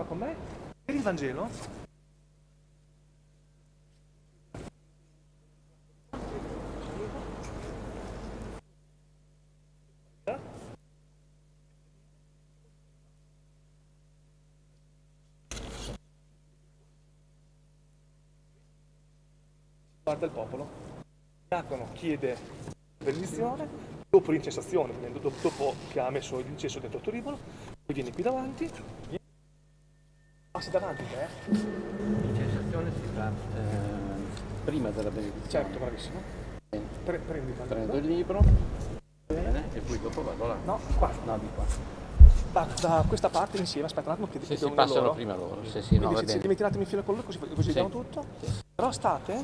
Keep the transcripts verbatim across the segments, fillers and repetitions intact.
con me. Per il Vangelo. Guarda il popolo. Il diacono chiede benedizione, dopo l'incessazione, quindi dopo, dopo che ha messo l'incesso dentro il turibolo, poi vieni qui davanti, passi davanti te. L'incessazione si fa eh, prima della benedizione. Certo, bravissimo. Pre- prendi il Vangelo. Prendo il libro, bene, e poi dopo vado là. No, qua. No, di qua. Da, da questa parte insieme, aspetta un attimo che Se devo si unire passano loro. prima loro, se sì, no, Quindi va se, se bene. li metti un attimo in fila con loro così, così Sì. vediamo tutto. Sì. Però state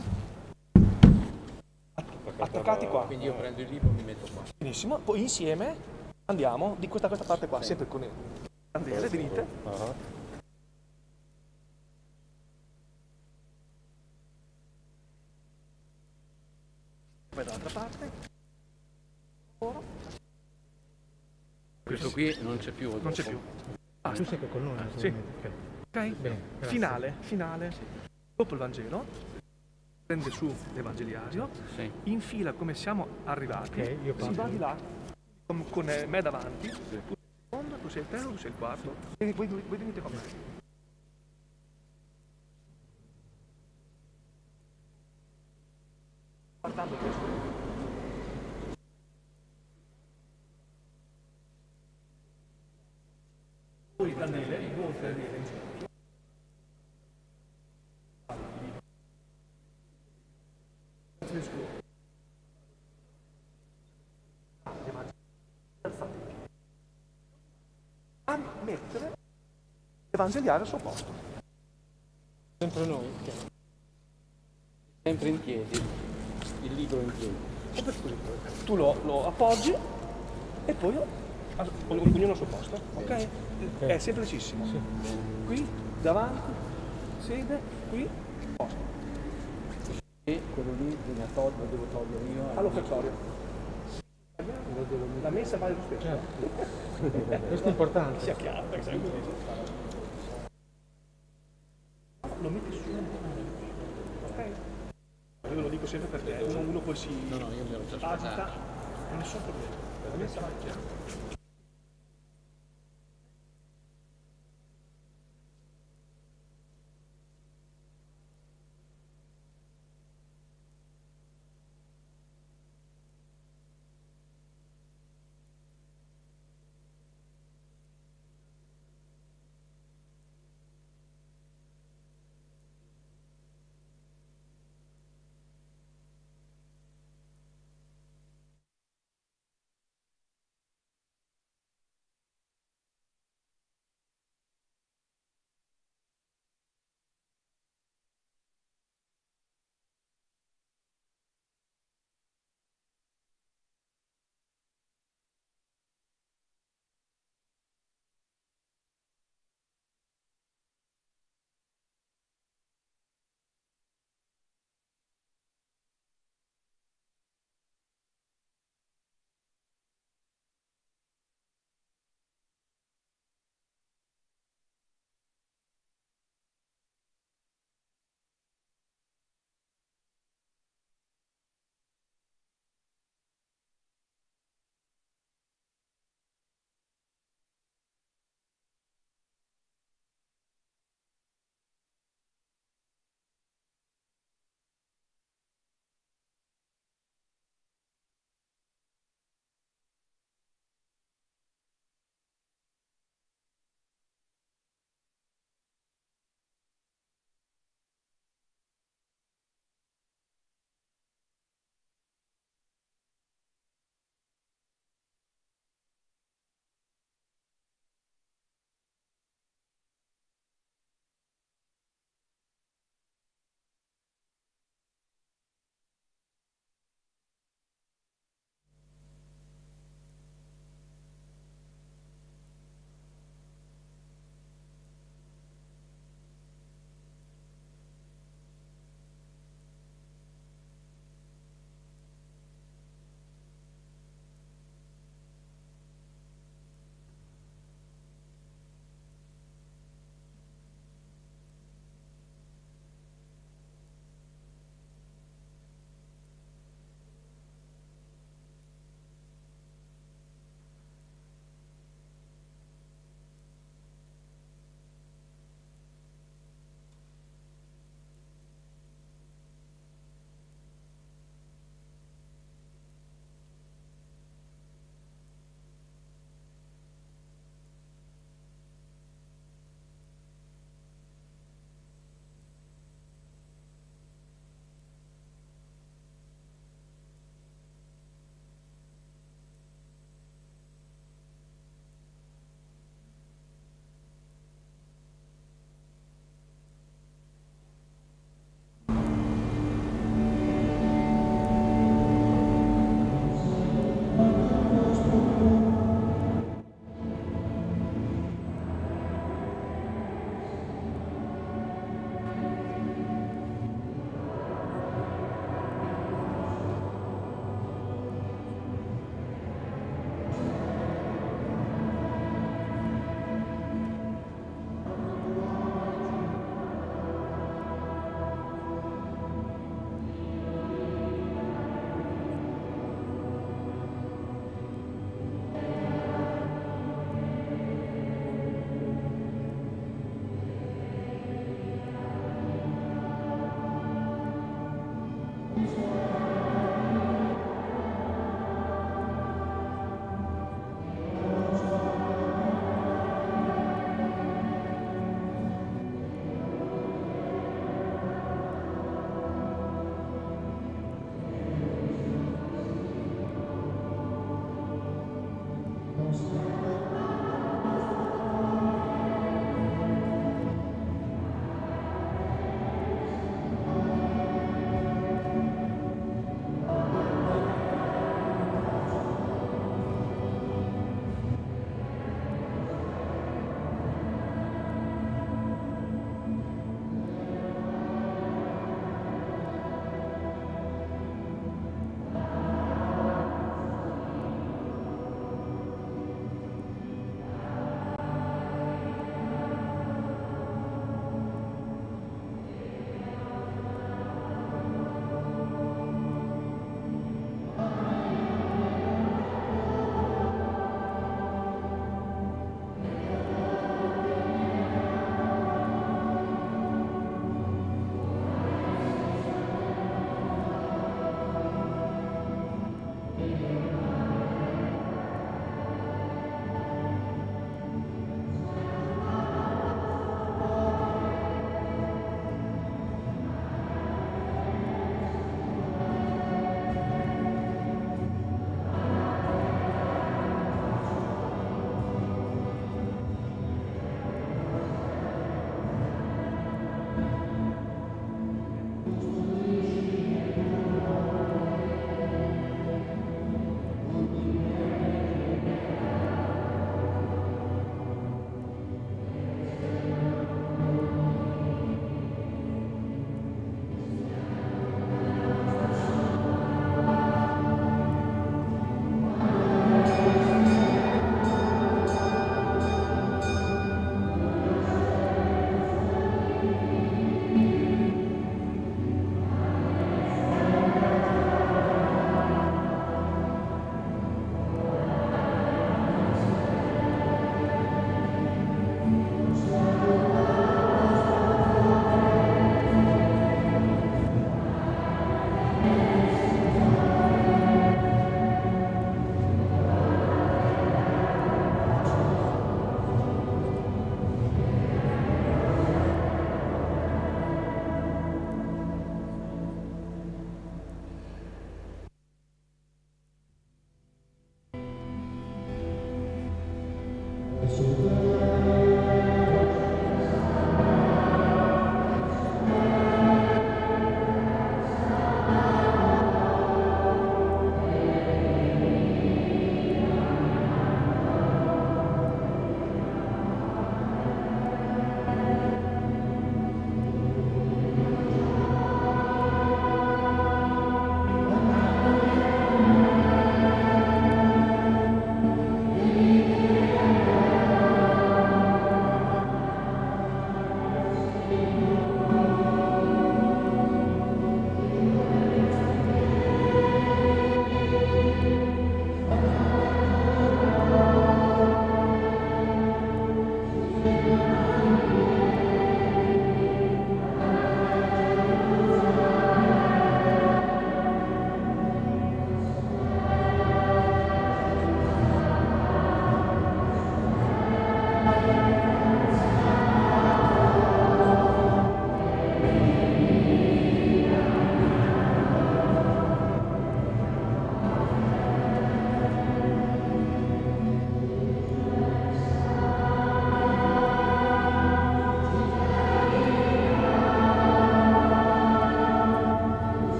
attaccati qua. Quindi io prendo il libro e mi metto qua. Benissimo, poi insieme andiamo di questa, questa parte qua, sempre con il candele, venite. Uh-huh. Poi dall'altra parte. Ora. Questo qui non c'è più. Non c'è più. Ah, tu sei con noi? Sì. Ok. Ok? Bene, grazie. Finale, finale. Dopo il Vangelo, prende su l'Evangeliario, Sì. infila come siamo arrivati, Ok, io si parto. va di là con, con eh, me davanti, tu sei il secondo, tu sei il terzo, tu sei il quarto, e voi, voi, voi venite con me. Guardando questo. Poi il candele, il buon candele in centro. A mettere l'Evangeliario al suo posto. Sempre noi? Ok. Sempre in piedi, il libro in piedi. E per così tu lo, lo appoggi e poi ognuno al suo posto, ok? È semplicissimo. Qui, davanti, sede, qui, posto. E quello lì bisogna togliere, lo devo togliere io. All'offertorio. La messa vale lo stesso. Questo è importante. Sia chiaro, perché sai lo metti su, ok? Io ve lo dico sempre perché uno, uno poi si No, no, io mi ero già agita, sposato. nessun problema. La messa va chiaro.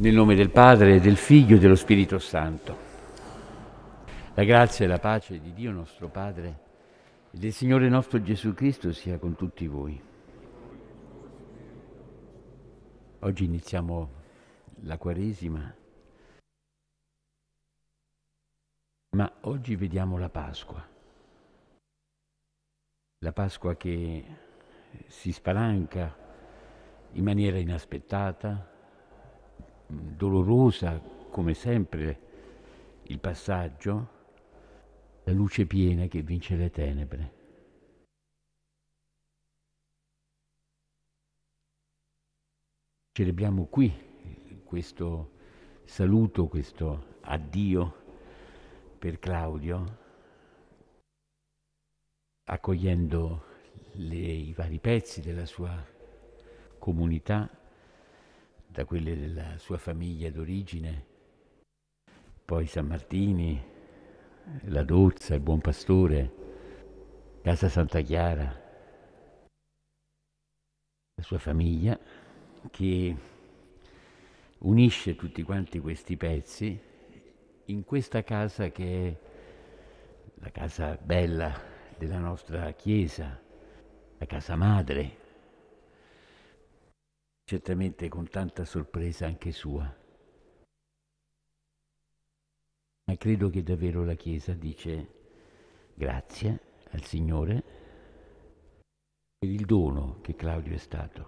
Nel nome del Padre, del Figlio e dello Spirito Santo. La grazia e la pace di Dio nostro Padre e del Signore nostro Gesù Cristo sia con tutti voi. Oggi iniziamo la Quaresima, ma oggi vediamo la Pasqua. La Pasqua che si spalanca in maniera inaspettata, dolorosa come sempre il passaggio, la luce piena che vince le tenebre. Celebriamo qui questo saluto, questo addio per Claudio, accogliendo le, i vari pezzi della sua comunità, da quelle della sua famiglia d'origine, poi San Martini, la Dozza, il Buon Pastore, Casa Santa Chiara, la sua famiglia che unisce tutti quanti questi pezzi in questa casa che è la casa bella della nostra Chiesa, la casa madre, certamente con tanta sorpresa anche sua. Ma credo che davvero la Chiesa dice grazie al Signore per il dono che Claudio è stato,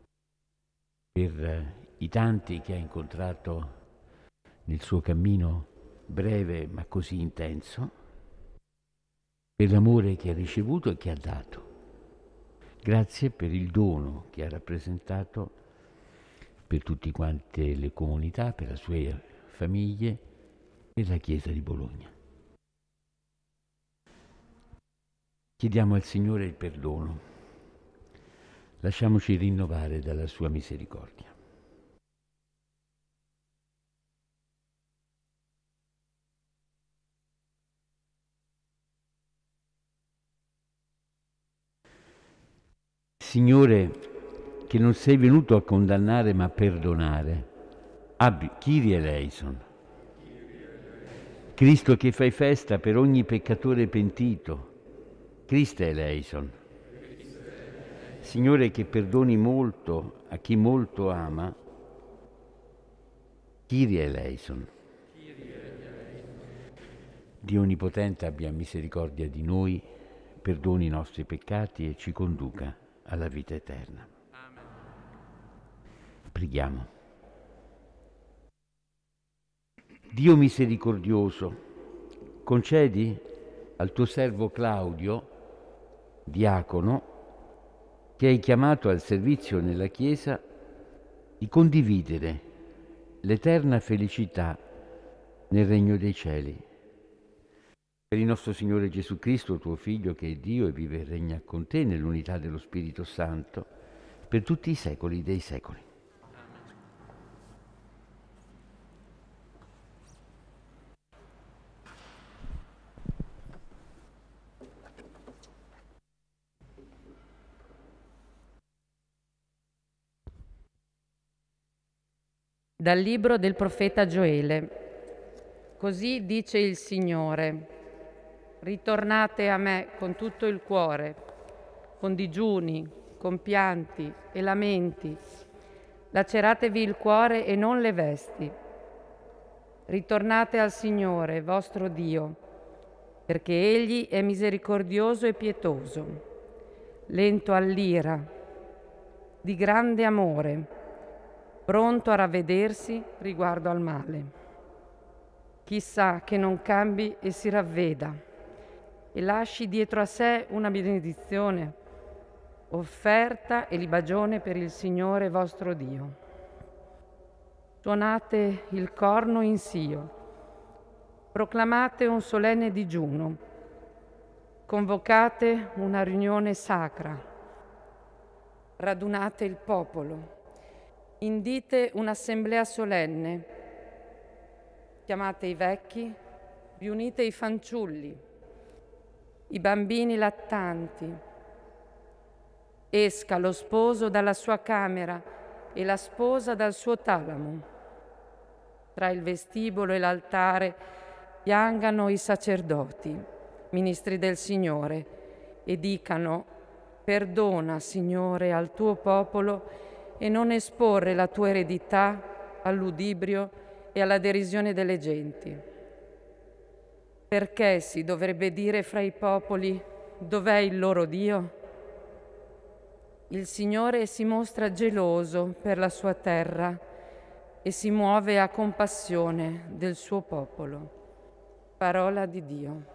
per i tanti che ha incontrato nel suo cammino breve ma così intenso, per l'amore che ha ricevuto e che ha dato. Grazie per il dono che ha rappresentato per tutte quante le comunità, per le sue famiglie, per la Chiesa di Bologna. Chiediamo al Signore il perdono. Lasciamoci rinnovare dalla sua misericordia. Signore, che non sei venuto a condannare ma a perdonare, abbi, Kyrie eleison. Cristo che fai festa per ogni peccatore pentito, Christe eleison. Signore che perdoni molto a chi molto ama, Kyrie eleison. Dio Onnipotente abbia misericordia di noi, perdoni i nostri peccati e ci conduca alla vita eterna. Amen. Preghiamo. Dio misericordioso, concedi al tuo servo Claudio, diacono, che hai chiamato al servizio nella Chiesa, di condividere l'eterna felicità nel regno dei cieli. Per il nostro Signore Gesù Cristo, tuo Figlio, che è Dio e vive e regna con te nell'unità dello Spirito Santo, per tutti i secoli dei secoli. Dal libro del profeta Gioele. Così dice il Signore: ritornate a me con tutto il cuore, con digiuni, con pianti e lamenti. Laceratevi il cuore e non le vesti. Ritornate al Signore, vostro Dio, perché Egli è misericordioso e pietoso, lento all'ira, di grande amore, pronto a ravvedersi riguardo al male. Chissà che non cambi e si ravveda e lasci dietro a sé una benedizione, offerta e libagione per il Signore vostro Dio. Suonate il corno in Sion, proclamate un solenne digiuno, convocate una riunione sacra, radunate il popolo, indite un'assemblea solenne, chiamate i vecchi, riunite i fanciulli, i bambini lattanti. Esca lo sposo dalla sua camera e la sposa dal suo talamo. tra il vestibolo e l'altare piangano i sacerdoti, ministri del Signore, e dicano: perdona, Signore, al tuo popolo e non esporre la tua eredità al ludibrio e alla derisione delle genti. Perché si dovrebbe dire fra i popoli: dov'è il loro Dio? Il Signore si mostra geloso per la sua terra e si muove a compassione del suo popolo. Parola di Dio.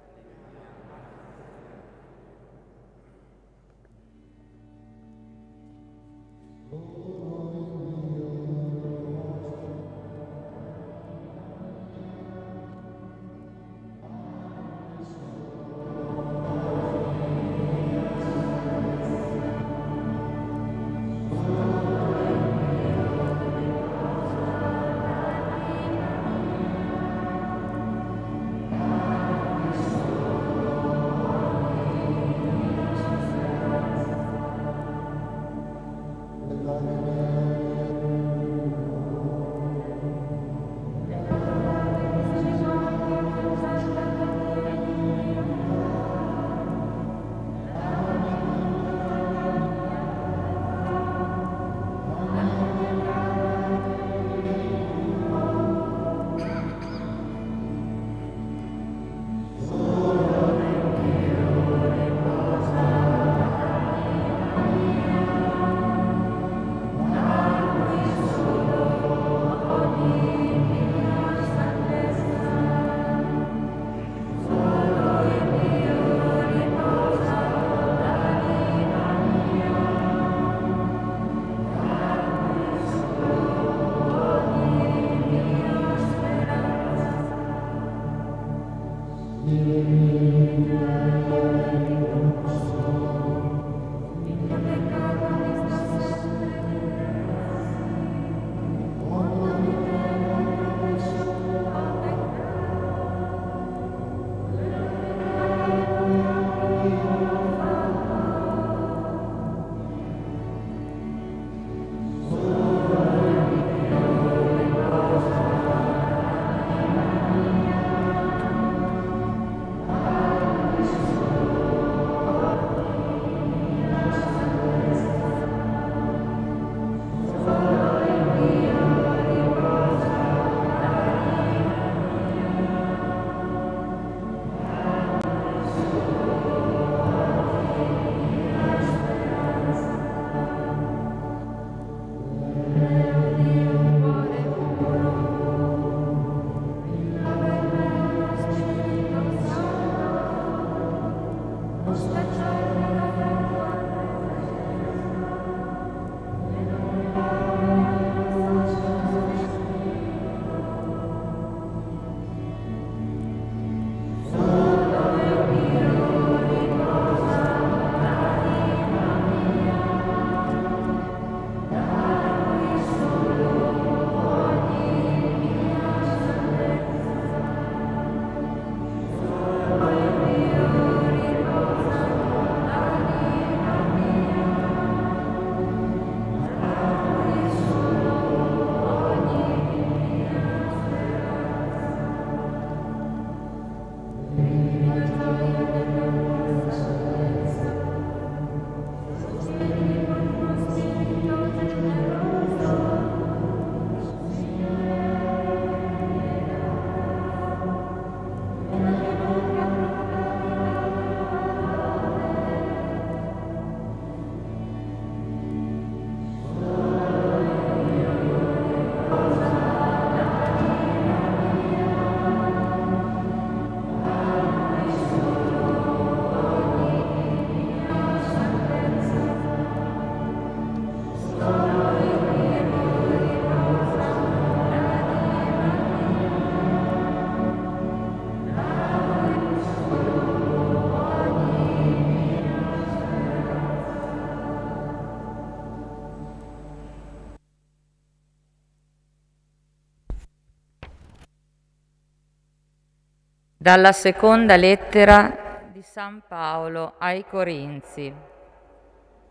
Dalla seconda lettera di San Paolo ai Corinzi.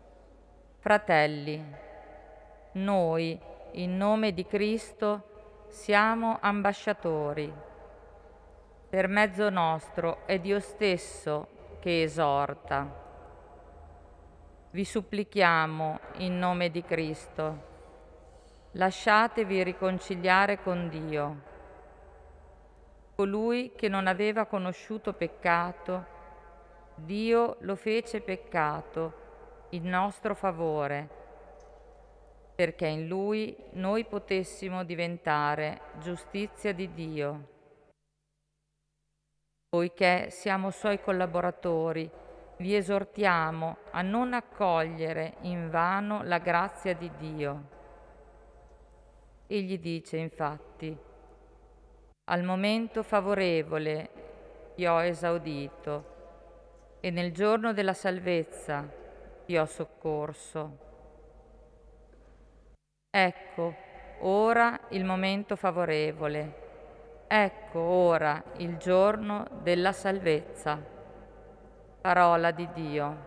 Fratelli, noi, in nome di Cristo, siamo ambasciatori. Per mezzo nostro è Dio stesso che esorta. Vi supplichiamo in nome di Cristo, lasciatevi riconciliare con Dio. Colui che non aveva conosciuto peccato, Dio lo fece peccato in nostro favore, perché in Lui noi potessimo diventare giustizia di Dio. Poiché siamo Suoi collaboratori, vi esortiamo a non accogliere invano la grazia di Dio. Egli dice infatti: al momento favorevole ti ho esaudito e nel giorno della salvezza ti ho soccorso. Ecco ora il momento favorevole, ecco ora il giorno della salvezza. Parola di Dio.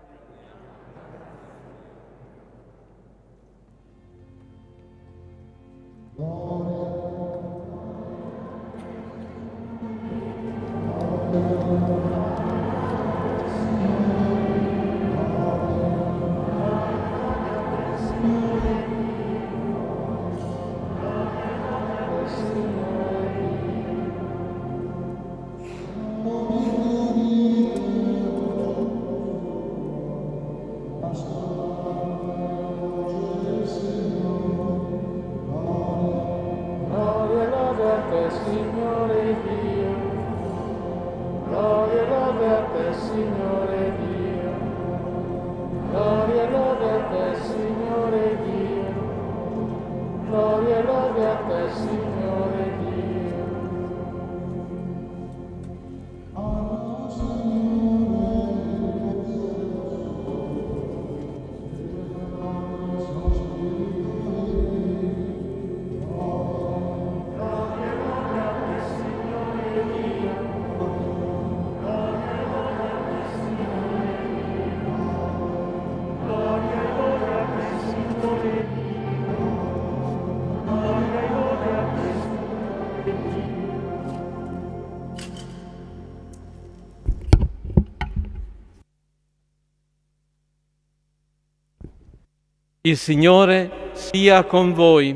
Il Signore sia con voi.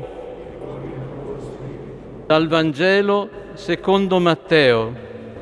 Dal Vangelo secondo Matteo.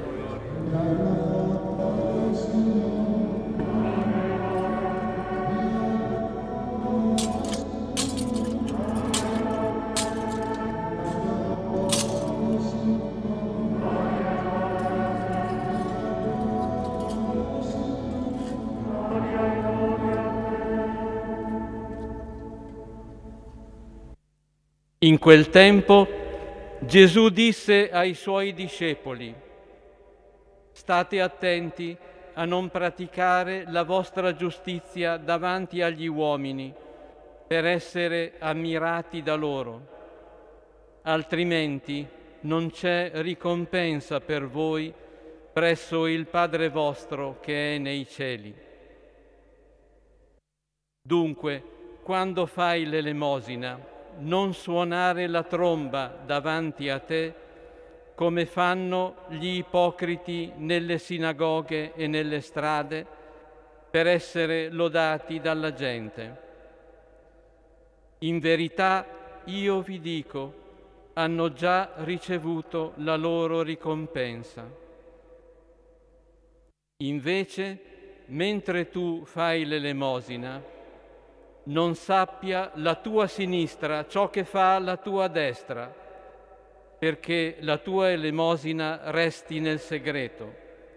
In quel tempo Gesù disse ai suoi discepoli: state attenti a non praticare la vostra giustizia davanti agli uomini per essere ammirati da loro, altrimenti non c'è ricompensa per voi presso il Padre vostro che è nei cieli. Dunque, quando fai l'elemosina, non suonare la tromba davanti a te come fanno gli ipocriti nelle sinagoghe e nelle strade per essere lodati dalla gente. In verità io vi dico, hanno già ricevuto la loro ricompensa. Invece, mentre tu fai l'elemosina, non sappia la tua sinistra ciò che fa la tua destra, perché la tua elemosina resti nel segreto.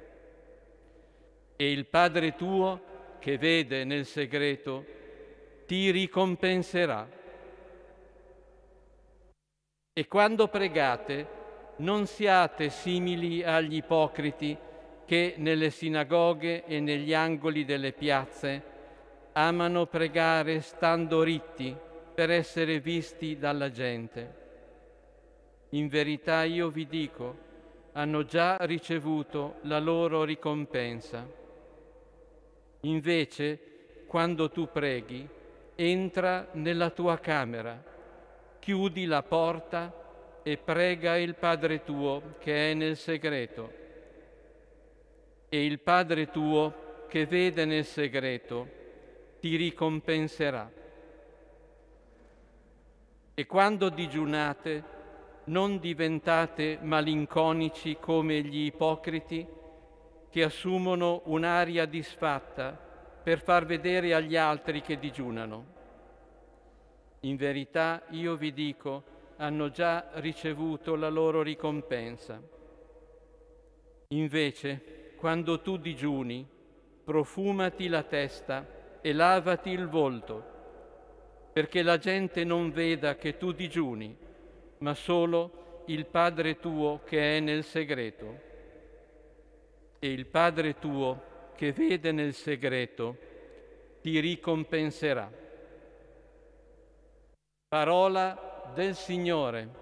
E il Padre tuo, che vede nel segreto, ti ricompenserà. E quando pregate, non siate simili agli ipocriti che nelle sinagoghe e negli angoli delle piazze amano pregare stando ritti per essere visti dalla gente. In verità io vi dico, hanno già ricevuto la loro ricompensa. Invece, quando tu preghi, entra nella tua camera, chiudi la porta e prega il Padre tuo che è nel segreto. E il Padre tuo che vede nel segreto ti ricompenserà. E quando digiunate, non diventate malinconici come gli ipocriti che assumono un'aria disfatta per far vedere agli altri che digiunano. In verità, io vi dico, hanno già ricevuto la loro ricompensa. Invece, quando tu digiuni, profumati la testa e lavati il volto, perché la gente non veda che tu digiuni, ma solo il Padre tuo che è nel segreto. E il Padre tuo che vede nel segreto ti ricompenserà. Parola del Signore.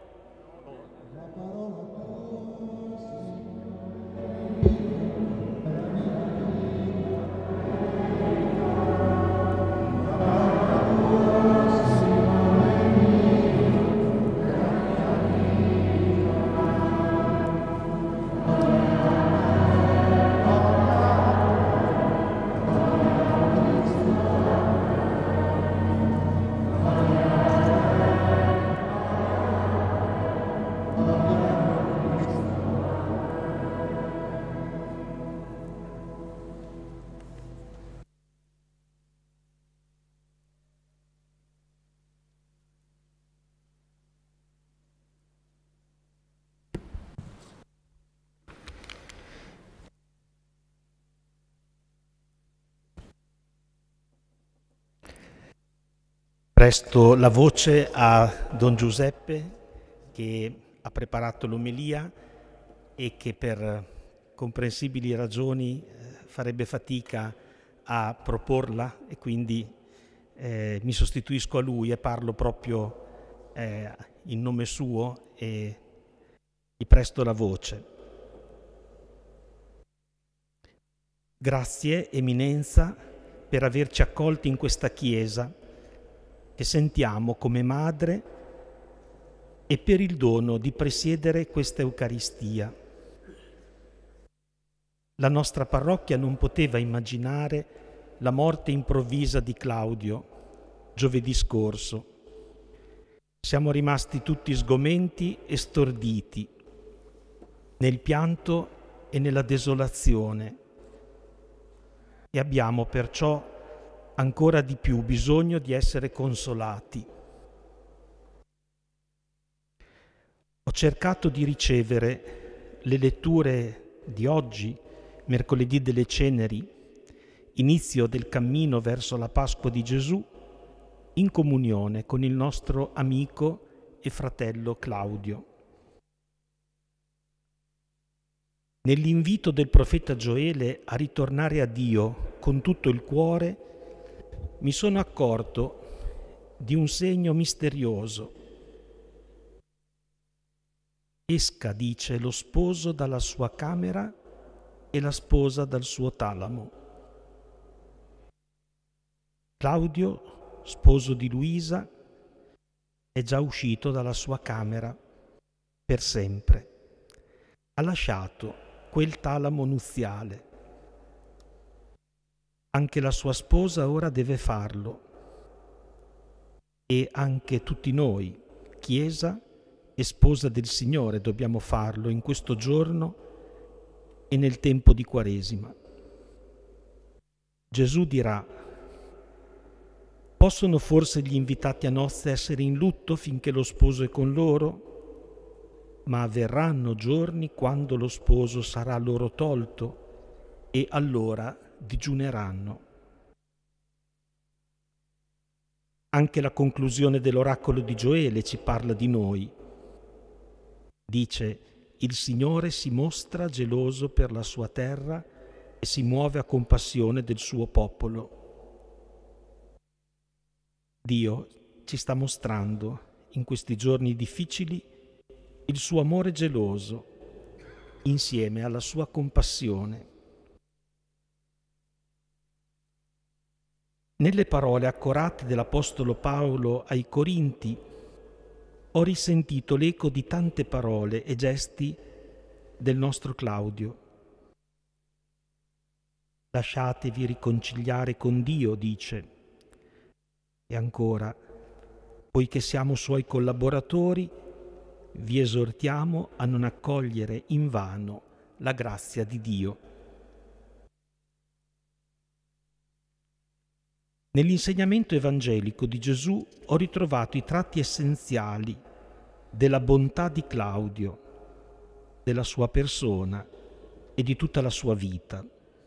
Presto la voce a Don Giuseppe che ha preparato l'omelia e che per comprensibili ragioni farebbe fatica a proporla e quindi eh, mi sostituisco a lui e parlo proprio eh, in nome suo e gli presto la voce. Grazie, Eminenza, per averci accolti in questa chiesa che sentiamo come madre e per il dono di presiedere questa Eucaristia. La nostra parrocchia non poteva immaginare la morte improvvisa di Claudio giovedì scorso. Siamo rimasti tutti sgomenti e storditi nel pianto e nella desolazione e abbiamo perciò ancora di più bisogno di essere consolati. Ho cercato di ricevere le letture di oggi, mercoledì delle Ceneri, inizio del cammino verso la Pasqua di Gesù, in comunione con il nostro amico e fratello Claudio. Nell'invito del profeta Gioele a ritornare a Dio con tutto il cuore, mi sono accorto di un segno misterioso. Esca, dice, lo sposo dalla sua camera e la sposa dal suo talamo. Claudio, sposo di Luisa, è già uscito dalla sua camera per sempre. Ha lasciato quel talamo nuziale. Anche la sua sposa ora deve farlo e anche tutti noi, Chiesa e sposa del Signore, dobbiamo farlo in questo giorno e nel tempo di Quaresima. Gesù dirà: possono forse gli invitati a nozze essere in lutto finché lo sposo è con loro? Ma avverranno giorni quando lo sposo sarà loro tolto e allora digiuneranno. Anche la conclusione dell'oracolo di Gioele ci parla di noi. Dice: il Signore si mostra geloso per la sua terra e si muove a compassione del suo popolo. Dio ci sta mostrando in questi giorni difficili il suo amore geloso insieme alla sua compassione. Nelle parole accorate dell'Apostolo Paolo ai Corinti ho risentito l'eco di tante parole e gesti del nostro Claudio. Lasciatevi riconciliare con Dio, dice. E ancora, poiché siamo suoi collaboratori, vi esortiamo a non accogliere invano la grazia di Dio. Nell'insegnamento evangelico di Gesù ho ritrovato i tratti essenziali della bontà di Claudio, della sua persona e di tutta la sua vita.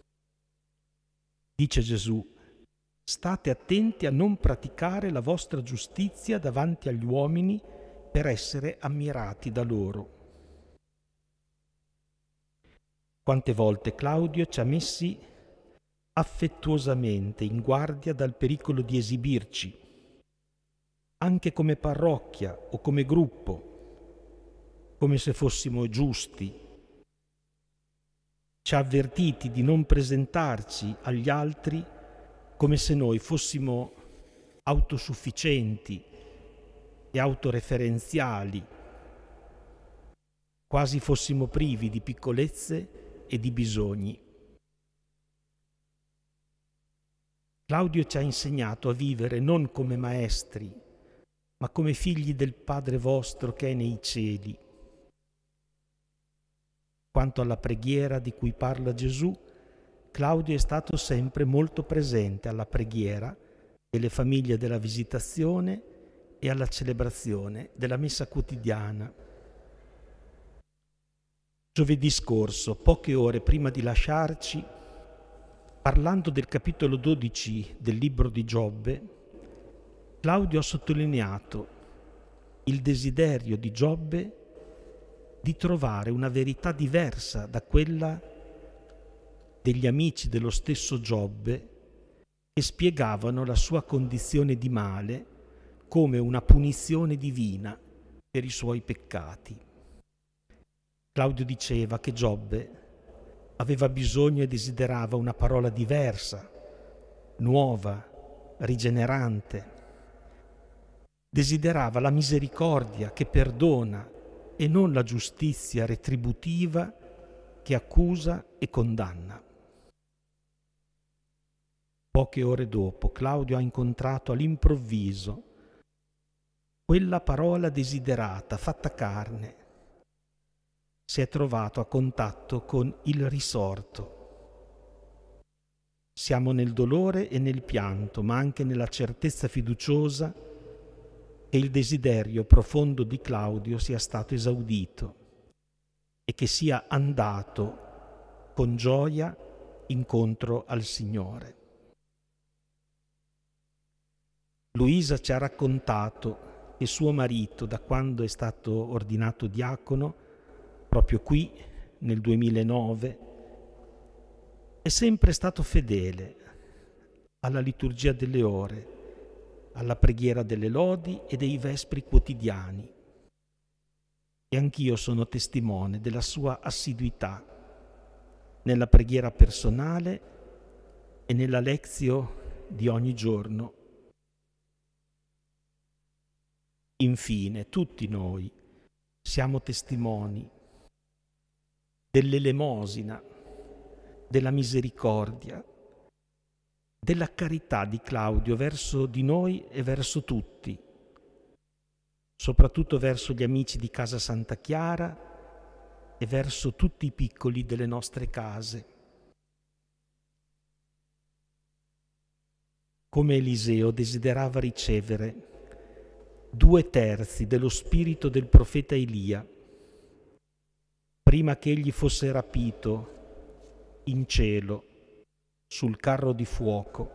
Dice Gesù: state attenti a non praticare la vostra giustizia davanti agli uomini per essere ammirati da loro. Quante volte Claudio ci ha messi affettuosamente in guardia dal pericolo di esibirci, anche come parrocchia o come gruppo, come se fossimo giusti. Ci ha avvertiti di non presentarci agli altri come se noi fossimo autosufficienti e autoreferenziali, quasi fossimo privi di piccolezze e di bisogni. Claudio ci ha insegnato a vivere non come maestri, ma come figli del Padre vostro che è nei cieli. Quanto alla preghiera di cui parla Gesù, Claudio è stato sempre molto presente alla preghiera delle famiglie della Visitazione e alla celebrazione della Messa quotidiana. Giovedì scorso, poche ore prima di lasciarci, parlando del capitolo dodici del libro di Giobbe, Claudio ha sottolineato il desiderio di Giobbe di trovare una verità diversa da quella degli amici dello stesso Giobbe che spiegavano la sua condizione di male come una punizione divina per i suoi peccati. Claudio diceva che Giobbe aveva bisogno e desiderava una parola diversa, nuova, rigenerante. Desiderava la misericordia che perdona e non la giustizia retributiva che accusa e condanna. Poche ore dopo, Claudio ha incontrato all'improvviso quella parola desiderata, fatta carne. Si è trovato a contatto con il risorto. Siamo nel dolore e nel pianto, ma anche nella certezza fiduciosa che il desiderio profondo di Claudio sia stato esaudito e che sia andato con gioia incontro al Signore. Luisa ci ha raccontato che suo marito, da quando è stato ordinato diacono, proprio qui nel duemilanove, è sempre stato fedele alla liturgia delle ore, alla preghiera delle lodi e dei vespri quotidiani. E anch'io sono testimone della sua assiduità nella preghiera personale e nella lezio di ogni giorno. Infine, tutti noi siamo testimoni dell'elemosina, della misericordia, della carità di Claudio verso di noi e verso tutti, soprattutto verso gli amici di Casa Santa Chiara e verso tutti i piccoli delle nostre case. Come Eliseo desiderava ricevere due terzi dello spirito del profeta Elia, prima che egli fosse rapito in cielo sul carro di fuoco.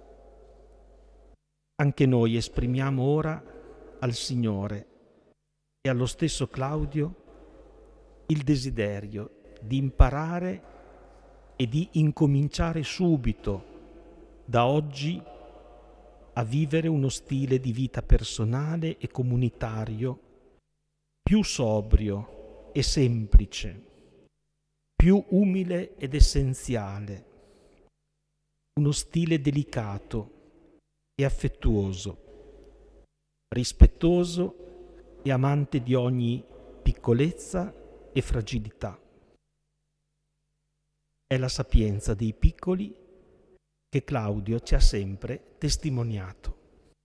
Anche noi esprimiamo ora al Signore e allo stesso Claudio il desiderio di imparare e di incominciare subito, da oggi, a vivere uno stile di vita personale e comunitario più sobrio e semplice, più umile ed essenziale, uno stile delicato e affettuoso, rispettoso e amante di ogni piccolezza e fragilità. È la sapienza dei piccoli che Claudio ci ha sempre testimoniato.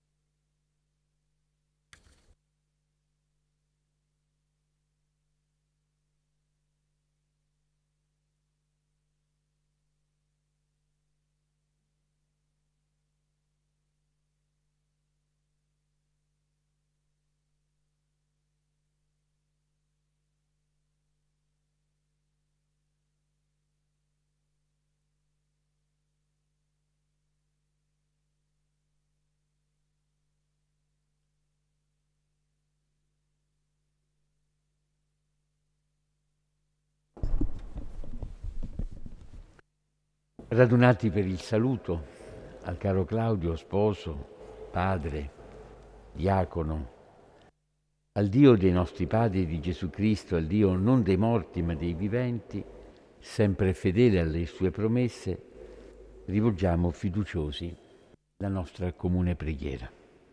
Radunati per il saluto al caro Claudio, sposo, padre, diacono, al Dio dei nostri padri di Gesù Cristo, al Dio non dei morti ma dei viventi, sempre fedele alle sue promesse, rivolgiamo fiduciosi la nostra comune preghiera.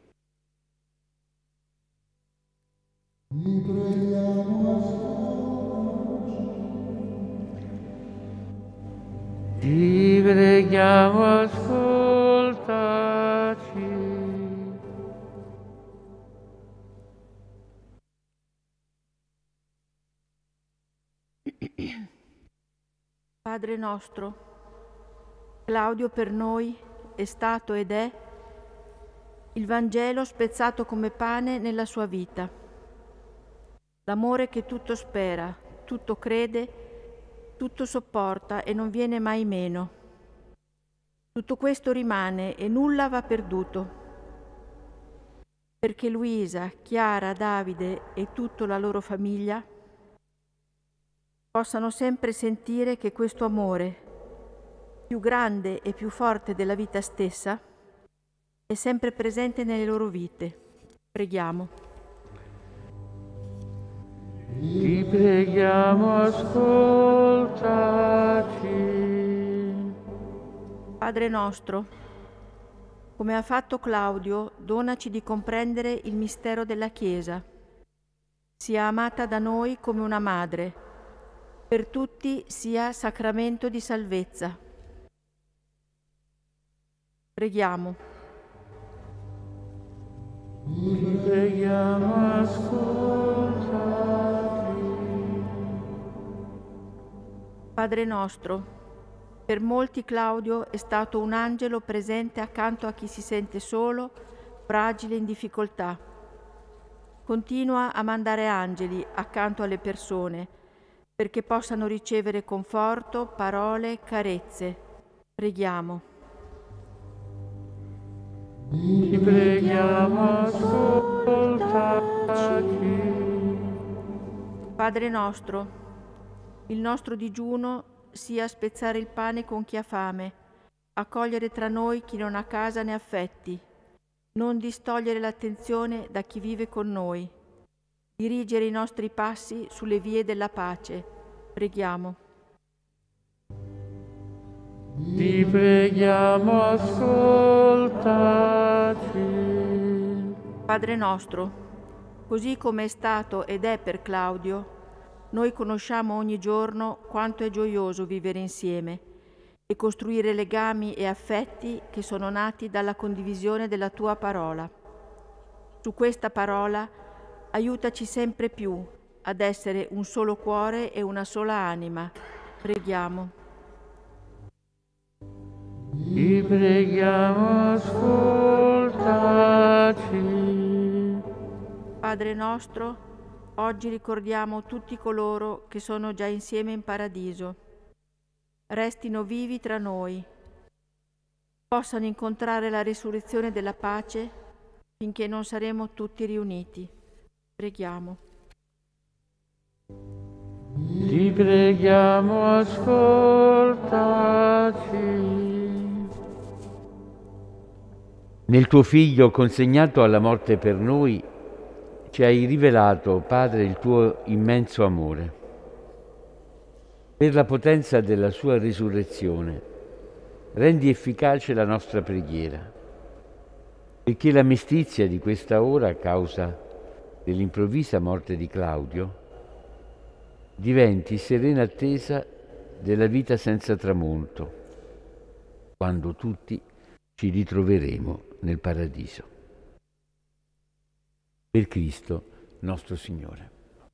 Ti preghiamo, Ti preghiamo, ascoltaci. Padre nostro, Claudio per noi è stato ed è il Vangelo spezzato come pane nella sua vita. L'amore che tutto spera, tutto crede, tutto sopporta e non viene mai meno. Tutto questo rimane e nulla va perduto. Perché Luisa, Chiara, Davide e tutta la loro famiglia possano sempre sentire che questo amore, più grande e più forte della vita stessa, è sempre presente nelle loro vite. Preghiamo. Ti preghiamo, ascoltaci. Padre nostro, come ha fatto Claudio, donaci di comprendere il mistero della Chiesa. Sia amata da noi come una madre, per tutti sia sacramento di salvezza. Preghiamo. Ti preghiamo, ascoltaci. Padre nostro, per molti Claudio è stato un angelo presente accanto a chi si sente solo, fragile, in difficoltà. Continua a mandare angeli accanto alle persone perché possano ricevere conforto, parole, carezze. Preghiamo. Ti preghiamo, ascoltaci. Padre nostro, il nostro digiuno sia spezzare il pane con chi ha fame, accogliere tra noi chi non ha casa né affetti, non distogliere l'attenzione da chi vive con noi, dirigere i nostri passi sulle vie della pace. Preghiamo. Ti preghiamo, ascoltaci. Padre nostro, così come è stato ed è per Claudio, noi conosciamo ogni giorno quanto è gioioso vivere insieme e costruire legami e affetti che sono nati dalla condivisione della tua parola. Su questa parola aiutaci sempre più ad essere un solo cuore e una sola anima. Preghiamo. Ti preghiamo, ascoltaci. Padre nostro, oggi ricordiamo tutti coloro che sono già insieme in paradiso. Restino vivi tra noi, possano incontrare la risurrezione della pace finché non saremo tutti riuniti. Preghiamo. Ti preghiamo, ascoltaci. Nel tuo Figlio consegnato alla morte per noi, ci hai rivelato, Padre, il tuo immenso amore. Per la potenza della sua risurrezione, rendi efficace la nostra preghiera, perché la mestizia di questa ora, a causa dell'improvvisa morte di Claudio diventi serena attesa della vita senza tramonto, quando tutti ci ritroveremo nel paradiso. Per Cristo nostro Signore.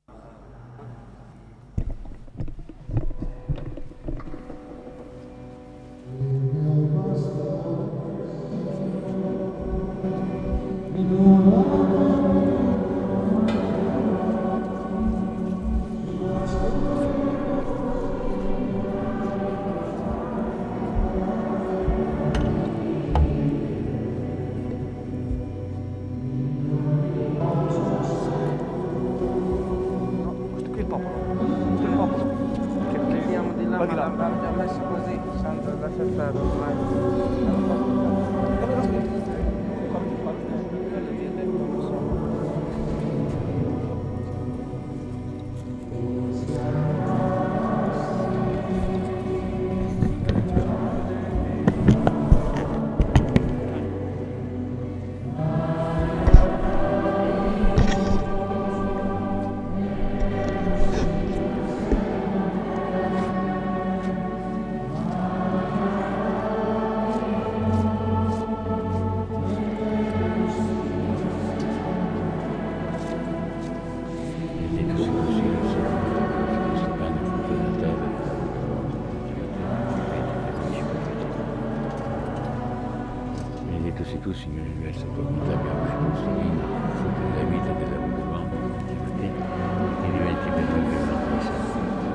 Tu, Signore, verso tua bontà abbiamo esposto vino, frutto della vita e del lavoro dell'uomo, insieme a te, che diventi per noi giornata di santo.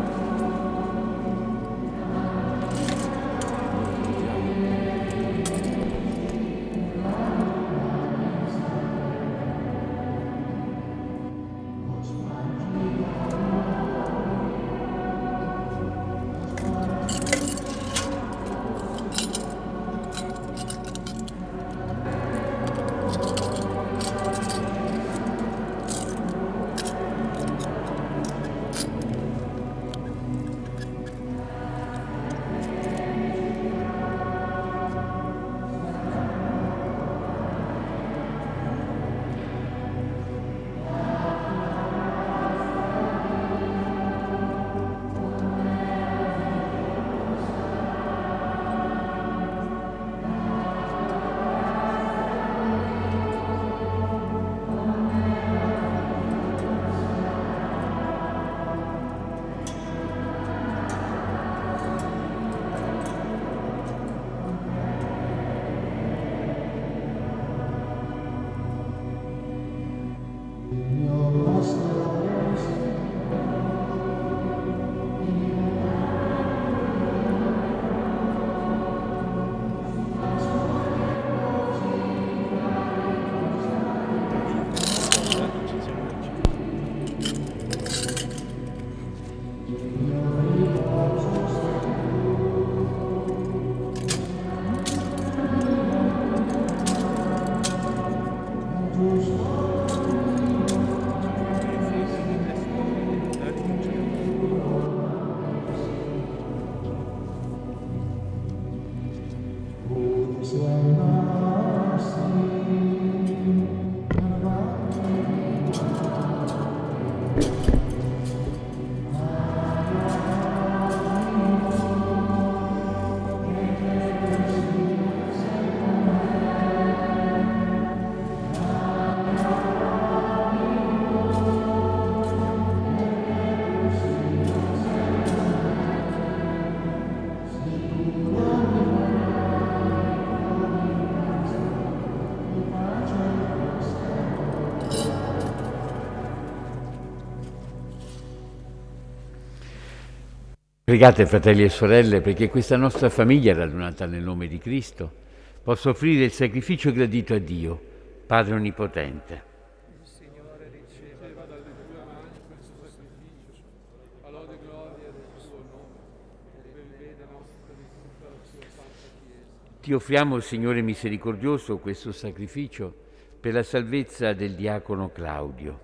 Pregate, fratelli e sorelle, perché questa nostra famiglia, radunata nel nome di Cristo, possa offrire il sacrificio gradito a Dio, Padre Onnipotente. Il Signore riceva dalle tue mani questo sacrificio, a lode e gloria del suo nome, per il bene nostro e di tutta la sua santa Chiesa. Ti offriamo, Signore misericordioso, questo sacrificio per la salvezza del diacono Claudio.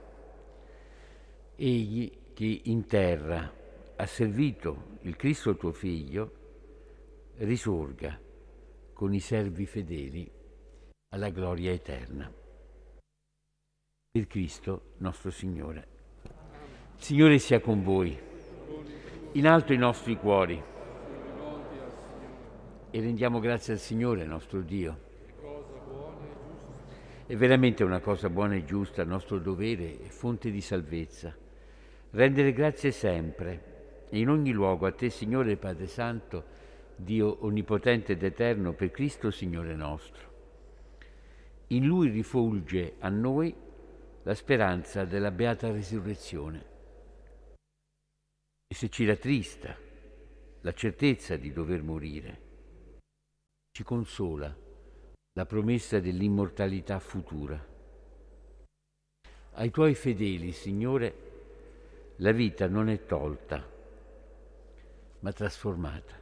Egli che in terra ha servito il Cristo tuo Figlio, risorga con i servi fedeli alla gloria eterna. Per Cristo nostro Signore. Il Signore sia con voi. In alto i nostri cuori. E rendiamo grazie al Signore nostro Dio. È veramente una cosa buona e giusta, nostro dovere e fonte di salvezza. Rendere grazie sempre e in ogni luogo a Te, Signore Padre Santo, Dio onnipotente ed eterno, per Cristo Signore nostro. In Lui rifulge a noi la speranza della beata risurrezione. E se ci rattrista la certezza di dover morire, ci consola la promessa dell'immortalità futura. Ai Tuoi fedeli, Signore, la vita non è tolta, ma trasformata.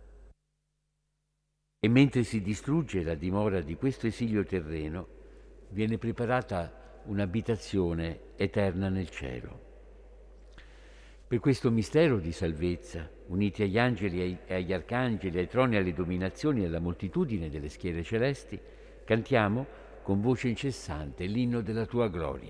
E mentre si distrugge la dimora di questo esilio terreno, viene preparata un'abitazione eterna nel cielo. Per questo mistero di salvezza, uniti agli angeli e agli arcangeli, ai troni, alle dominazioni e alla moltitudine delle schiere celesti, cantiamo con voce incessante l'inno della Tua gloria.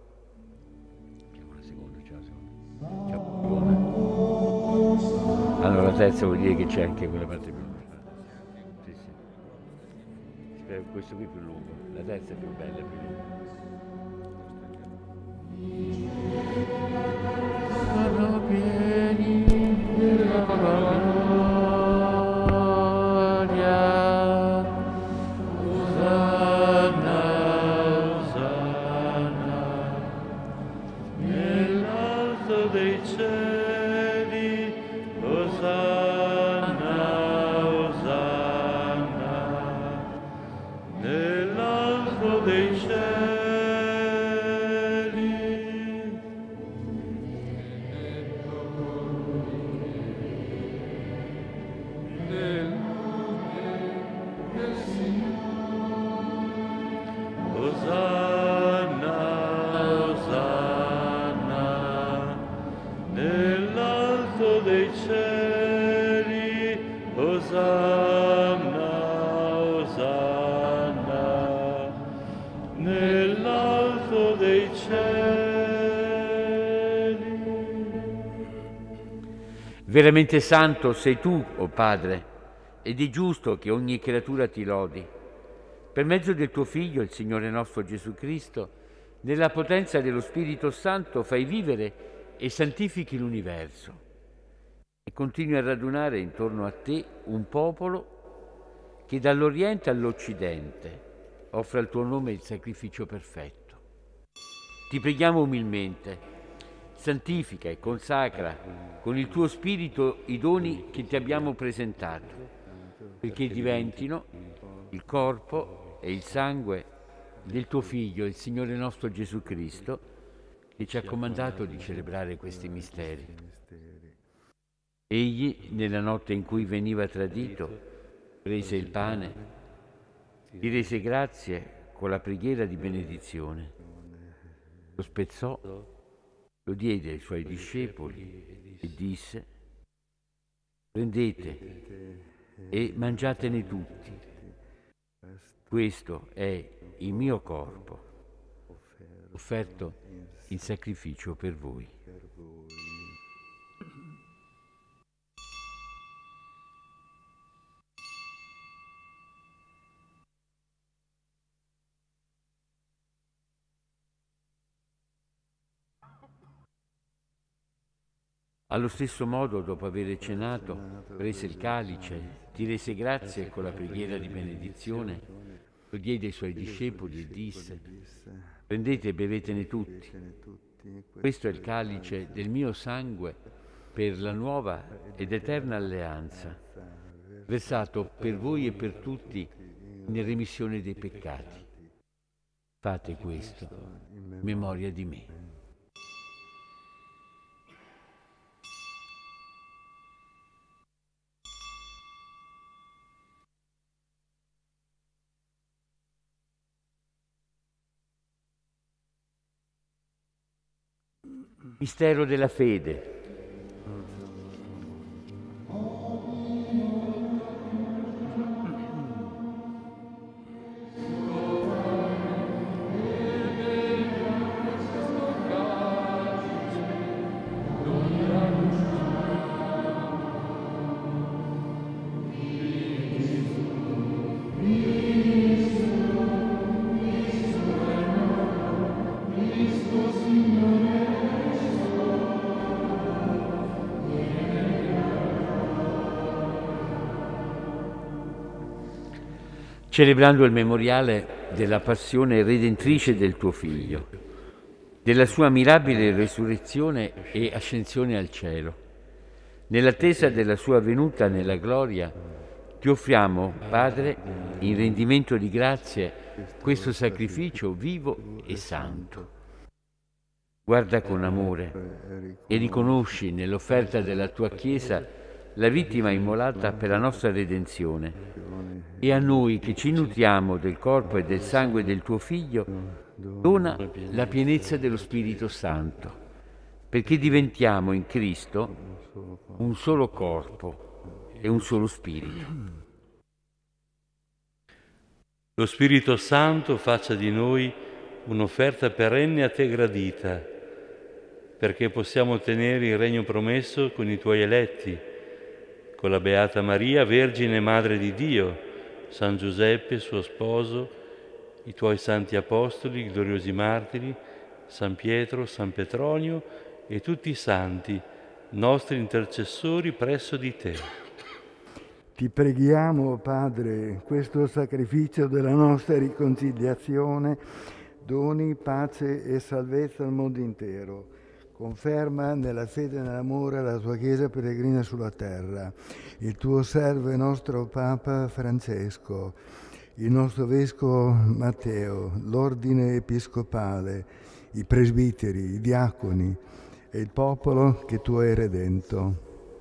Una seconda, ciao, seconda. Ciao, buona. Allora la terza vuol dire che c'è anche quella parte più lunga. Sì, sì. Spero che questo qui è più lungo, la terza è più bella, più lunga. Sono pieni della gloria, Osanna, Osanna, nell'alto dei cieli, Osanna, Osanna, nell'alto dei cieli. Veramente santo sei tu, o Padre, ed è giusto che ogni creatura ti lodi. Per mezzo del tuo Figlio, il Signore nostro Gesù Cristo, nella potenza dello Spirito Santo fai vivere e santifichi l'universo e continui a radunare intorno a te un popolo che dall'Oriente all'Occidente offre al tuo nome il sacrificio perfetto. Ti preghiamo umilmente, santifica e consacra con il tuo Spirito i doni che ti abbiamo presentato, perché diventino il corpo e il sangue del tuo Figlio, il Signore nostro Gesù Cristo, che ci ha comandato di celebrare questi misteri. Egli, nella notte in cui veniva tradito, prese il pane, ti rese grazie con la preghiera di benedizione, lo spezzò, lo diede ai suoi discepoli e disse: prendete e mangiatene tutti. Questo è il mio corpo, offerto in sacrificio per voi. Allo stesso modo, dopo aver cenato, prese il calice, ti rese grazie con la preghiera di benedizione, lo diede ai suoi discepoli e disse: prendete e bevetene tutti. Questo è il calice del mio sangue per la nuova ed eterna alleanza, versato per voi e per tutti in remissione dei peccati. Fate questo in memoria di me. Mistero della fede. celebrando il memoriale della passione redentrice del tuo Figlio, della sua mirabile resurrezione e ascensione al cielo. Nell'attesa della sua venuta nella gloria, ti offriamo, Padre, in rendimento di grazie, questo sacrificio vivo e santo. Guarda con amore e riconosci nell'offerta della tua Chiesa la vittima immolata per la nostra redenzione, e a noi che ci nutriamo del corpo e del sangue del tuo Figlio, dona la pienezza dello Spirito Santo, perché diventiamo in Cristo un solo corpo e un solo Spirito. Lo Spirito Santo faccia di noi un'offerta perenne a te gradita, perché possiamo ottenere il regno promesso con i tuoi eletti, con la Beata Maria, Vergine e Madre di Dio, San Giuseppe, suo sposo, i tuoi santi apostoli, gloriosi martiri, San Pietro, San Petronio e tutti i santi, nostri intercessori presso di te. Ti preghiamo, Padre, questo sacrificio della nostra riconciliazione doni pace e salvezza al mondo intero. Conferma nella fede e nell'amore la tua Chiesa peregrina sulla terra, il tuo servo e nostro Papa Francesco, il nostro Vescovo Matteo, l'ordine episcopale, i presbiteri, i diaconi e il popolo che tu hai redento.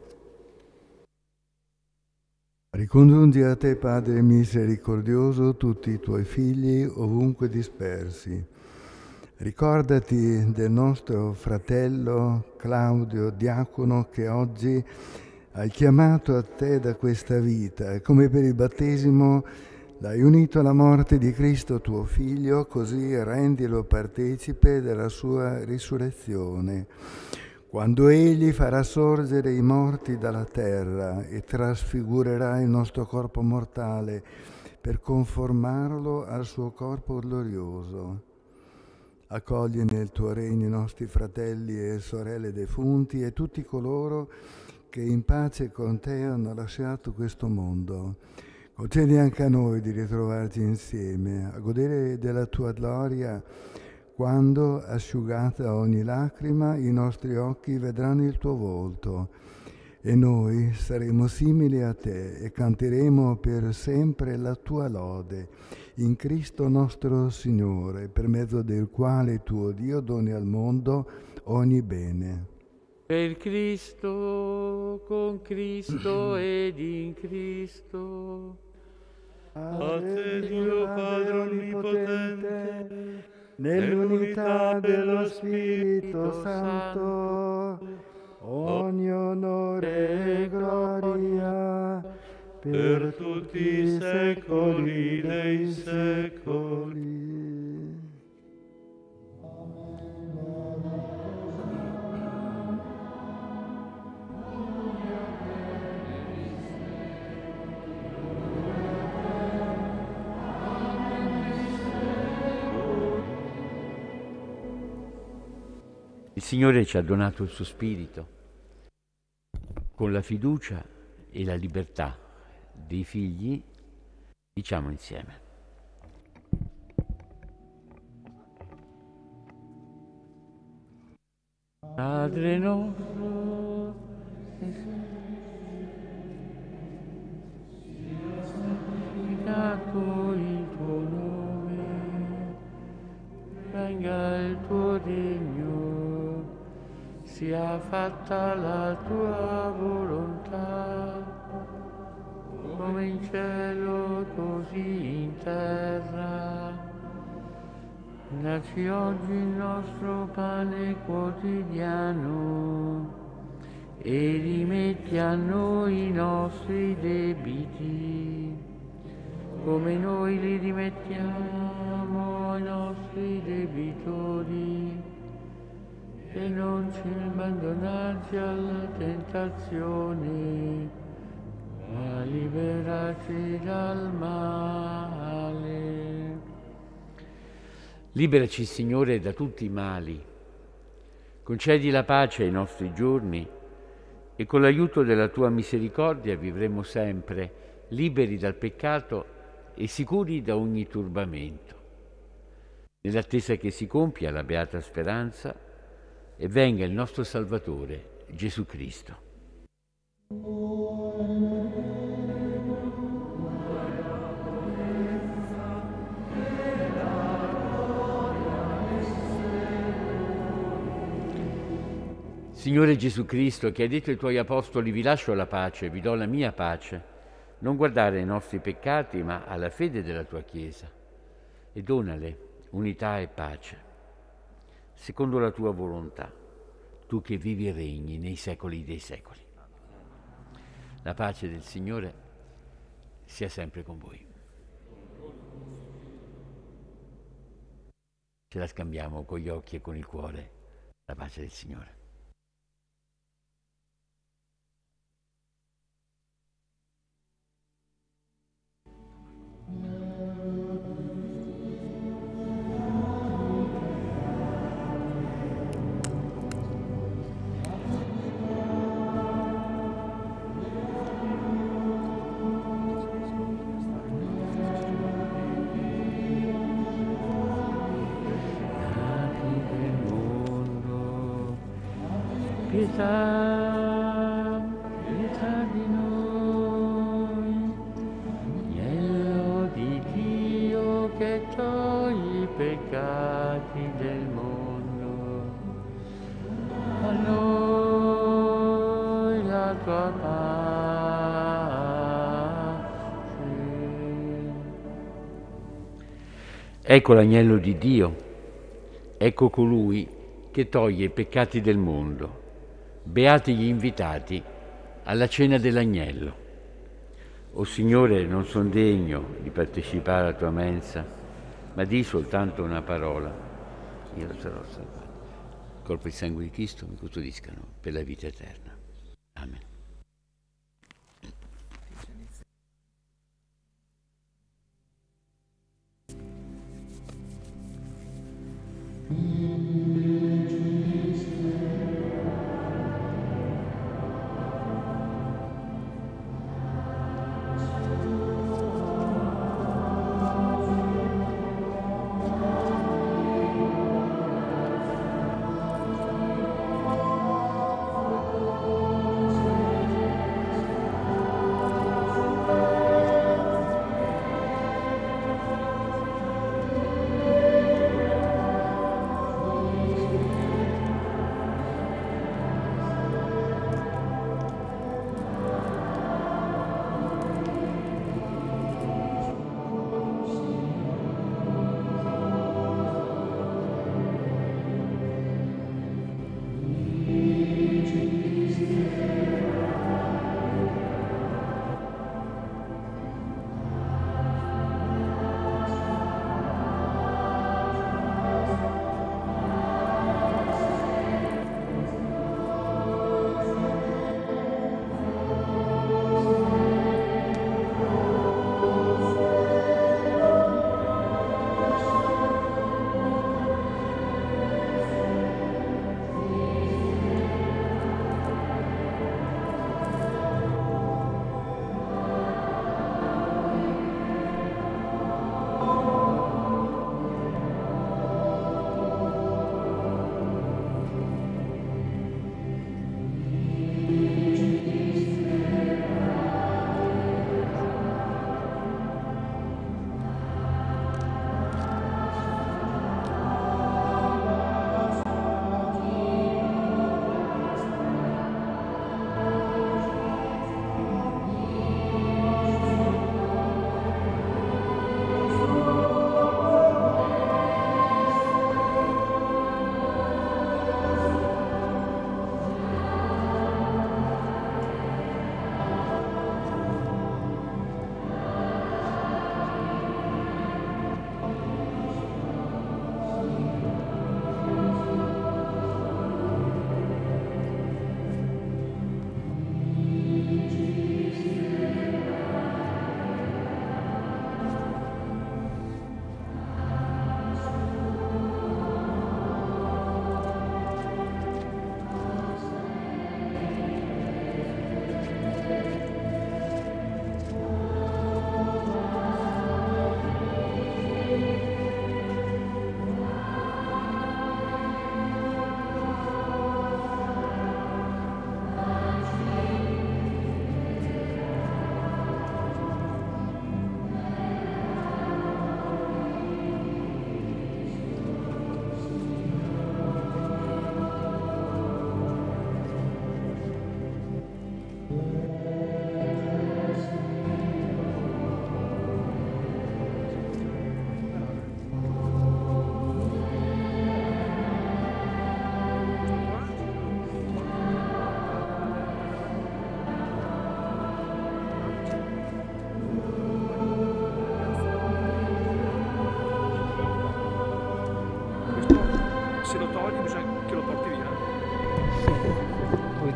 Ricongiungi a te, Padre misericordioso, tutti i tuoi figli ovunque dispersi. Ricordati del nostro fratello Claudio, diacono, che oggi hai chiamato a te da questa vita e come per il battesimo l'hai unito alla morte di Cristo tuo Figlio, così rendilo partecipe della sua risurrezione. Quando Egli farà sorgere i morti dalla terra e trasfigurerà il nostro corpo mortale per conformarlo al suo corpo glorioso. Accogli nel tuo regno i nostri fratelli e sorelle defunti e tutti coloro che in pace con te hanno lasciato questo mondo. Concedi anche a noi di ritrovarci insieme, a godere della tua gloria, quando, asciugata ogni lacrima, i nostri occhi vedranno il tuo volto e noi saremo simili a te e canteremo per sempre la tua lode in Cristo nostro Signore, per mezzo del quale tuo Dio doni al mondo ogni bene. Per Cristo, con Cristo ed in Cristo. A te Dio Padre Onnipotente, nell'unità dello Spirito Santo, ogni onore e gloria per tutti i secoli dei secoli. Il Signore ci ha donato il suo Spirito con la fiducia e la libertà dei figli. Diciamo insieme. Padre nostro, santificato il tuo nome, venga il tuo regno, sia fatta la tua volontà, come in cielo così in terra. Dacci oggi il nostro pane quotidiano e rimetti a noi i nostri debiti, come noi li rimettiamo ai nostri debitori, e non ci abbandonarci alla tentazione, ma liberaci dal male. Liberaci, Signore, da tutti i mali. Concedi la pace ai nostri giorni e con l'aiuto della Tua misericordia vivremo sempre liberi dal peccato e sicuri da ogni turbamento, nell'attesa che si compia la beata speranza e venga il nostro Salvatore, Gesù Cristo. Signore Gesù Cristo, che hai detto ai tuoi apostoli: vi lascio la pace, vi do la mia pace, non guardare ai nostri peccati, ma alla fede della tua Chiesa, e donale unità e pace, secondo la tua volontà, tu che vivi e regni nei secoli dei secoli. La pace del Signore sia sempre con voi. Ce la scambiamo con gli occhi e con il cuore, la pace del Signore. Pietà, pietà di noi, agnello di Dio che toglie i peccati del mondo, a noi la tua pace. Ecco l'agnello di Dio, ecco colui che toglie i peccati del mondo. Beati gli invitati alla cena dell'agnello. O Signore, non son degno di partecipare alla tua mensa, ma di soltanto una parola, io sarò salvato. Il corpo e il sangue di Cristo mi custodiscano per la vita eterna. Amen.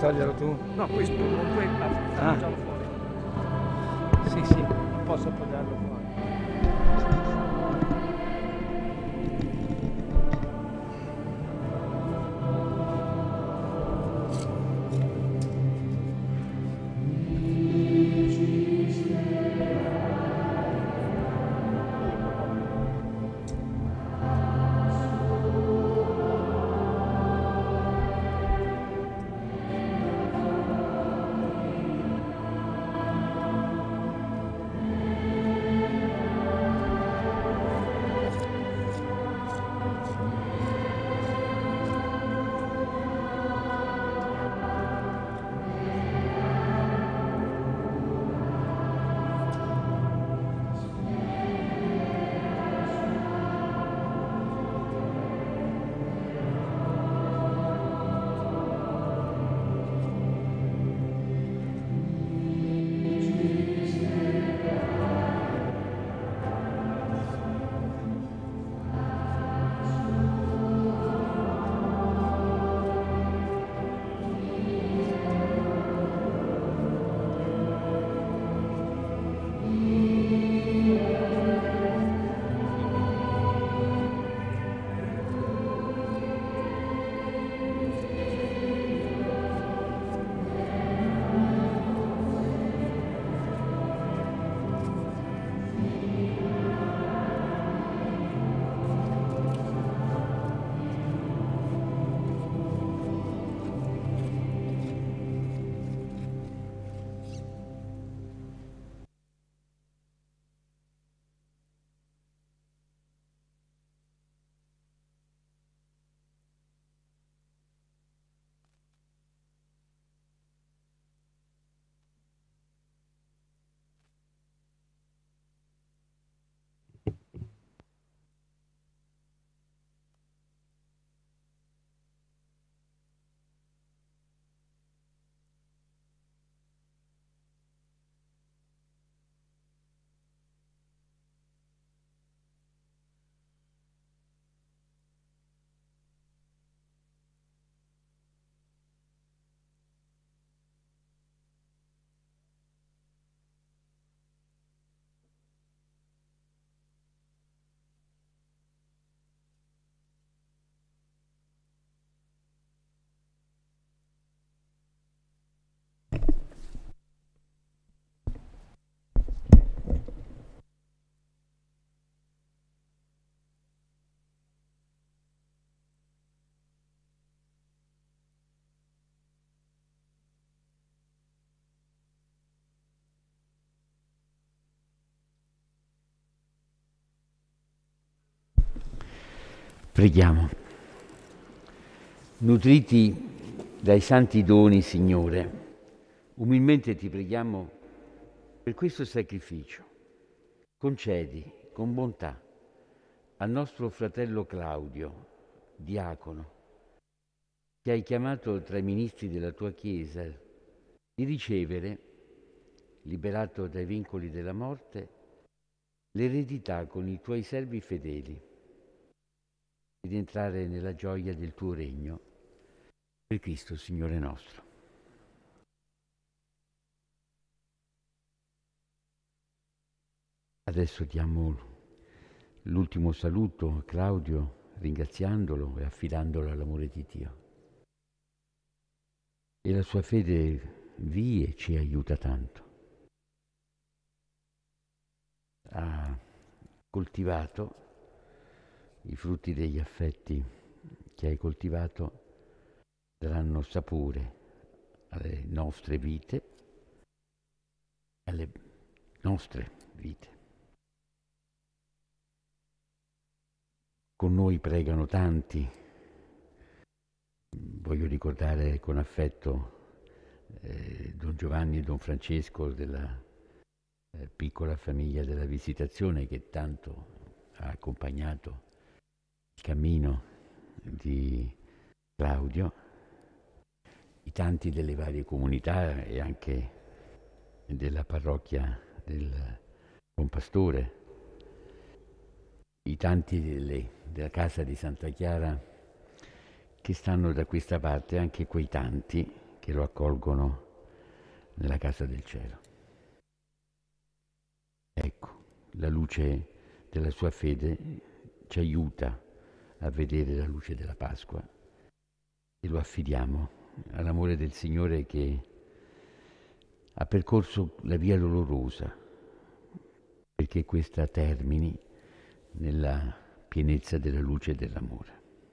toglierlo tu? No, questo non puoi Ah. appoggiarlo fuori. Sì, sì, non posso appoggiarlo fuori. Preghiamo. Nutriti dai santi doni, Signore, umilmente ti preghiamo per questo sacrificio. Concedi con bontà al nostro fratello Claudio, diacono, che hai chiamato tra i ministri della tua Chiesa, di ricevere, liberato dai vincoli della morte, l'eredità con i tuoi servi fedeli, ed entrare nella gioia del tuo regno, per Cristo Signore nostro. Adesso diamo l'ultimo saluto a Claudio, ringraziandolo e affidandolo all'amore di Dio. E la sua fede vie ci aiuta tanto. Ha coltivato i frutti degli affetti che hai coltivato, daranno sapore alle nostre vite, alle nostre vite. Con noi pregano tanti. Voglio ricordare con affetto eh, Don Giovanni e Don Francesco della eh, piccola famiglia della Visitazione, che tanto ha accompagnato il cammino di Claudio, i tanti delle varie comunità e anche della parrocchia del Compastore, i tanti delle, della casa di Santa Chiara che stanno da questa parte, anche quei tanti che lo accolgono nella casa del cielo. Ecco, la luce della sua fede ci aiuta a vedere la luce della Pasqua e lo affidiamo all'amore del Signore che ha percorso la via dolorosa perché questa termini nella pienezza della luce e dell'amore.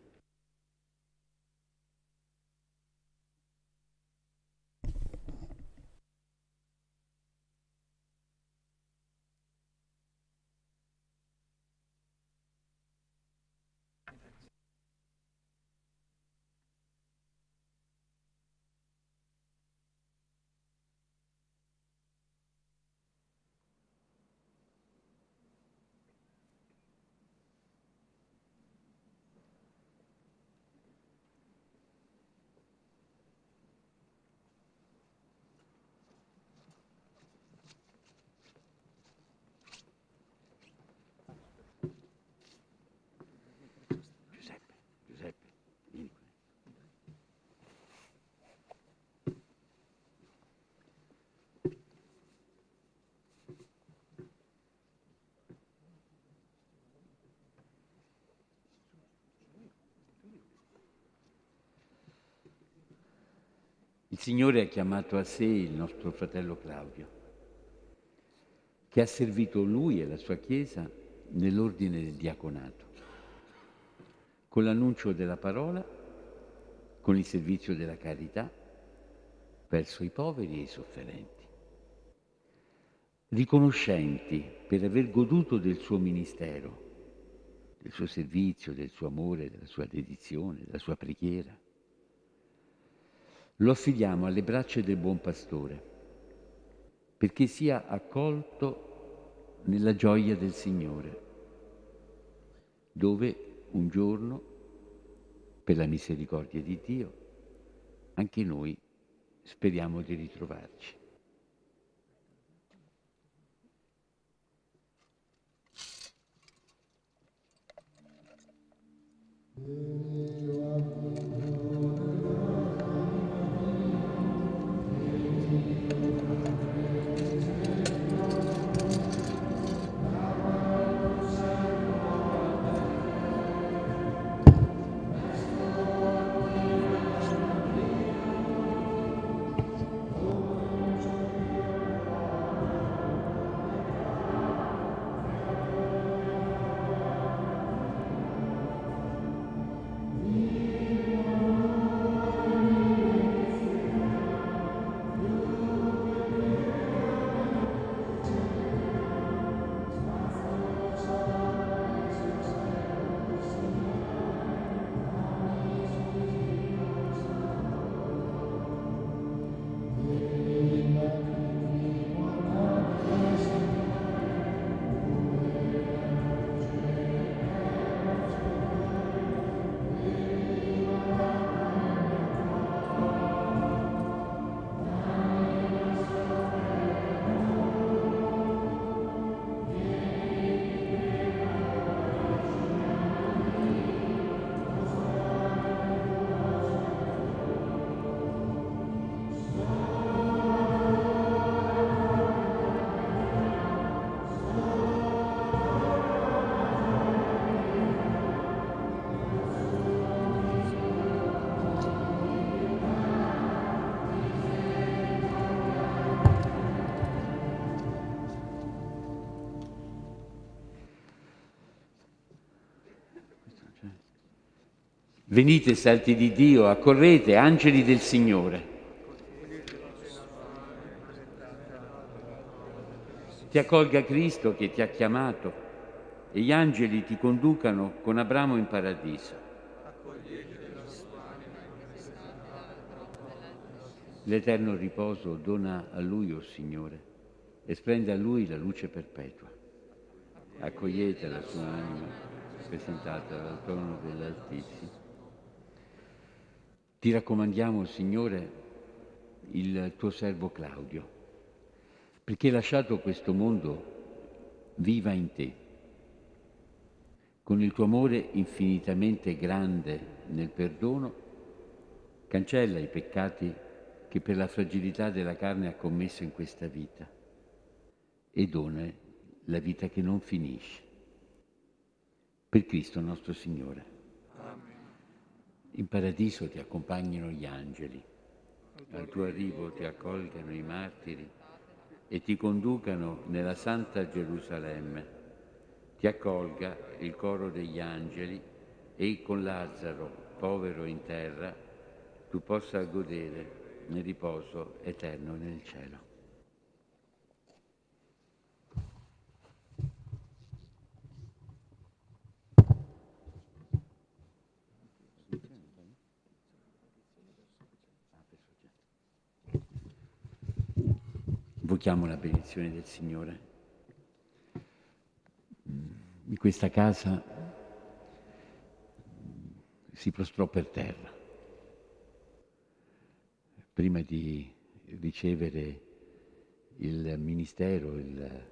Il Signore ha chiamato a sé il nostro fratello Claudio, che ha servito lui e la sua Chiesa nell'ordine del diaconato, con l'annuncio della parola, con il servizio della carità verso i poveri e i sofferenti. Riconoscenti per aver goduto del suo ministero, del suo servizio, del suo amore, della sua dedizione, della sua preghiera, lo affidiamo alle braccia del buon pastore, perché sia accolto nella gioia del Signore, dove un giorno, per la misericordia di Dio, anche noi speriamo di ritrovarci. Venite, santi di Dio, accorrete, angeli del Signore. Ti accolga Cristo che ti ha chiamato e gli angeli ti conducano con Abramo in paradiso. L'eterno riposo dona a Lui, o Signore, e splende a Lui la luce perpetua. Accogliete la sua anima, presentata dal trono dell'Altissimo. Ti raccomandiamo, Signore, il tuo servo Claudio, perché lasciato questo mondo, viva in te. Con il tuo amore infinitamente grande nel perdono, cancella i peccati che per la fragilità della carne ha commesso in questa vita e dona la vita che non finisce. Per Cristo nostro Signore. In paradiso ti accompagnino gli angeli, al tuo arrivo ti accolgano i martiri e ti conducano nella Santa Gerusalemme. Ti accolga il coro degli angeli e con Lazzaro, povero in terra, tu possa godere nel riposo eterno nel cielo. Invochiamo la benedizione del Signore. In questa casa si prostrò per terra prima di ricevere il ministero il,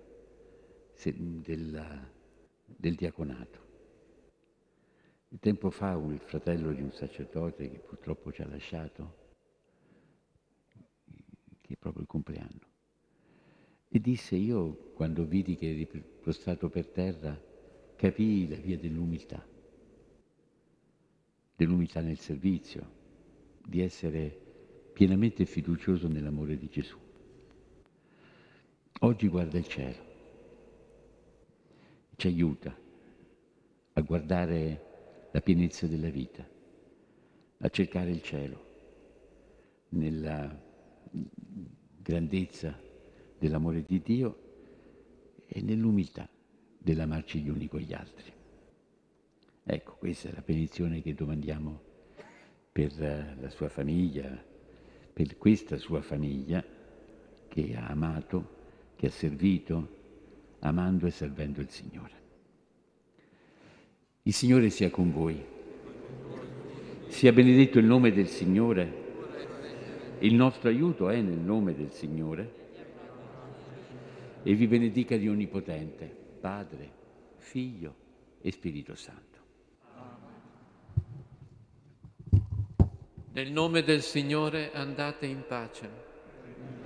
del, del diaconato. Il tempo fa il fratello di un sacerdote che purtroppo ci ha lasciato, che è proprio il compleanno, e disse: io quando vidi che eri prostrato per terra capii la via dell'umiltà, dell'umiltà nel servizio, di essere pienamente fiducioso nell'amore di Gesù. Oggi guarda il cielo, ci aiuta a guardare la pienezza della vita, a cercare il cielo nella grandezza dell'amore di Dio e nell'umiltà dell'amarci gli uni con gli altri. Ecco, questa è la benedizione che domandiamo per la sua famiglia, per questa sua famiglia che ha amato, che ha servito, amando e servendo il Signore. Il Signore sia con voi. Sia benedetto il nome del Signore. Il nostro aiuto è nel nome del Signore. E vi benedica Dio Onnipotente, Padre, Figlio e Spirito Santo. Nel nome del Signore andate in pace.